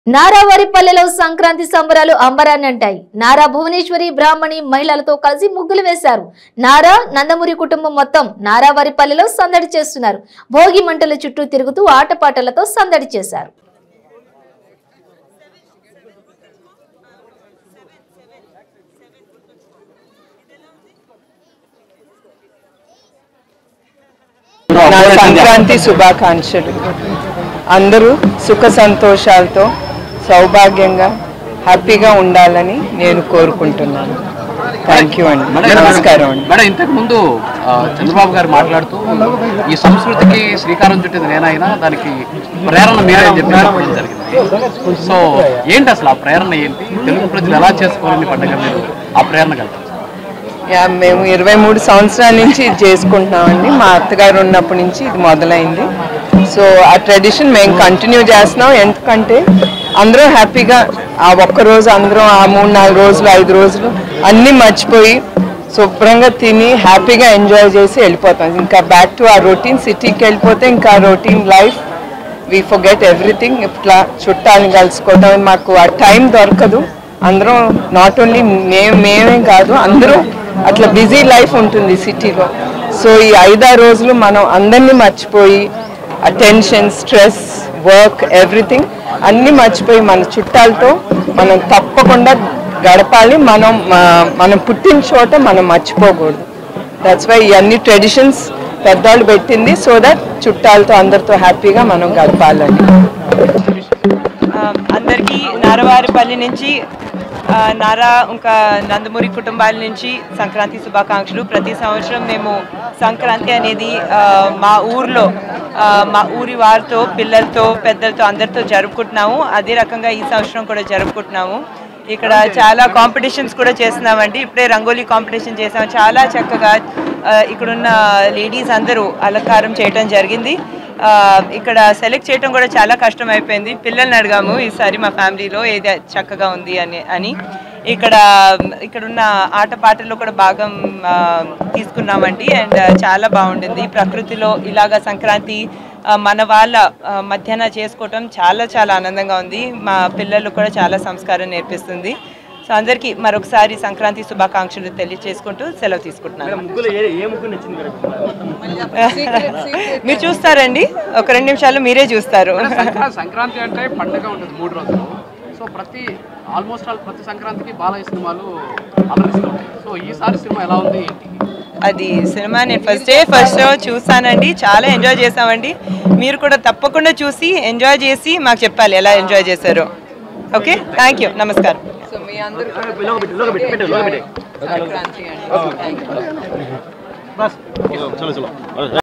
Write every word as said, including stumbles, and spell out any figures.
నారావారిపల్లెలో సంక్రాంతి సంబరాలు అంబరాన్ని అంటాయి. నారా భువనేశ్వరి బ్రాహ్మణి మహిళలతో కలిసి ముగ్గులు వేశారు. నారా నందమూరి కుటుంబం మొత్తం నారావారిపల్లెలో సందడి చేస్తున్నారు. భోగి మంటల చుట్టూ తిరుగుతూ ఆటపాటలతో సందడి చేశారు. సంక్రాంతి శుభాకాంక్షలు. అందరూ సుఖ సంతోషాలతో సౌభాగ్యంగా హ్యాపీగా ఉండాలని నేను కోరుకుంటున్నాను. థ్యాంక్ యూ అండి. నమస్కారం అండి. మేడం, ఇంతకు ముందు చంద్రబాబు గారు మాట్లాడుతూ ఈ సంస్కృతికి శ్రీకారం చుట్టింది నేనైనా దానికి ప్రేరణ మీరే అని చెప్పి చెప్పడం జరిగింది. సో ఏంటి అసలు ఆ ప్రేరణ ఏంటి? తెలుగు ప్రజలు ఎలా చేసుకోవాలని పండుగ మీరు ఆ ప్రేరణ కలిగి? యా మేము ఇరవై మూడు సంవత్సరాల నుంచి ఇది చేసుకుంటున్నామండి. మా అత్తగారు ఉన్నప్పటి నుంచి ఇది మొదలైంది. సో ఆ ట్రెడిషన్ మేము కంటిన్యూ చేస్తున్నాం. ఎందుకంటే అందరూ హ్యాపీగా ఆ ఒక్కరోజు అందరం ఆ మూడు నాలుగు రోజులు ఐదు రోజులు అన్నీ మర్చిపోయి శుభ్రంగా తిని హ్యాపీగా ఎంజాయ్ చేసి వెళ్ళిపోతాం. ఇంకా బ్యాక్ టు ఆ రొటీన్. సిటీకి వెళ్ళిపోతే ఇంకా routine life we forget everything. ఇట్లా చుట్టాలని కలుసుకోవడం మాకు ఆ టైం దొరకదు. అందరం నాట్ ఓన్లీ మేము మేమే కాదు అందరూ అట్లా బిజీ లైఫ్ ఉంటుంది సిటీలో. సో ఈ ఐదారు రోజులు మనం అందరినీ మర్చిపోయి ఆ టెన్షన్, స్ట్రెస్, వర్క్, ఎవ్రీథింగ్ అన్నీ మర్చిపోయి మన చుట్టాలతో మనం తప్పకుండా గడపాలి. మనం మనం పుట్టిన చోట మనం మర్చిపోకూడదు. దట్స్ వై ఇవన్నీ ట్రెడిషన్స్ పెద్దవాళ్ళు పెట్టింది. సో దట్ చుట్టాలతో అందరితో హ్యాపీగా మనం గడపాలని. అందరికీ నారావారిపల్లి నుంచి నారా ఇంకా నందమూరి కుటుంబాల నుంచి సంక్రాంతి శుభాకాంక్షలు. ప్రతి సంవత్సరం మేము సంక్రాంతి అనేది మా ఊర్లో మా ఊరి వారితో, పిల్లలతో, పెద్దలతో అందరితో జరుపుకుంటున్నాము. అదే రకంగా ఈ సంవత్సరం కూడా జరుపుకుంటున్నాము. ఇక్కడ చాలా కాంపిటీషన్స్ కూడా చేస్తున్నామండి. ఇప్పుడే రంగోలీ కాంపిటీషన్ చేసాము. చాలా చక్కగా ఇక్కడున్న లేడీస్ అందరూ అలంకారం చేయటం జరిగింది. ఇక్కడ సెలెక్ట్ చేయడం కూడా చాలా కష్టం అయిపోయింది. పిల్లల్ని అడిగాము ఈసారి మా ఫ్యామిలీలో ఏది చక్కగా ఉంది అని అని ఇక్కడ ఇక్కడున్న ఆటపాటల్లో కూడా భాగం తీసుకున్నామండి. అండ్ చాలా బాగుండింది. ప్రకృతిలో ఇలాగా సంక్రాంతి మన వాళ్ళ మధ్యాహ్న చేసుకోవటం చాలా చాలా ఆనందంగా ఉంది. మా పిల్లలు కూడా చాలా సంస్కారం నేర్పిస్తుంది. సో అందరికీ మరొకసారి సంక్రాంతి శుభాకాంక్షలు తెలియజేసుకుంటూ సెలవు తీసుకుంటున్నాను. మీరు చూస్తారండి, ఒక రెండు నిమిషాలు మీరే చూస్తారు. సంక్రాంతి అంటే పండుగ ఉంటుంది మూడు రోజులు. సో ప్రతి ఆల్మోస్ట్ ఆల్ ప్రతి సంక్రాంతికి బాలయ్య సినిమాలు అలరిస్తుంటాయి. సో ఈసారి సినిమా ఎలా ఉంది? అది సినిమా నేను ఫస్ట్ డే ఫస్ట్ షో చూసానండి. చాలా ఎంజాయ్ చేసామండి. మీరు కూడా తప్పకుండా చూసి ఎంజాయ్ చేసి మాకు చెప్పాలి ఎలా ఎంజాయ్ చేశారో. ఓకే, థ్యాంక్ యూ, నమస్కారం. సో మీ అందరూ సంక్రాంతి అండి.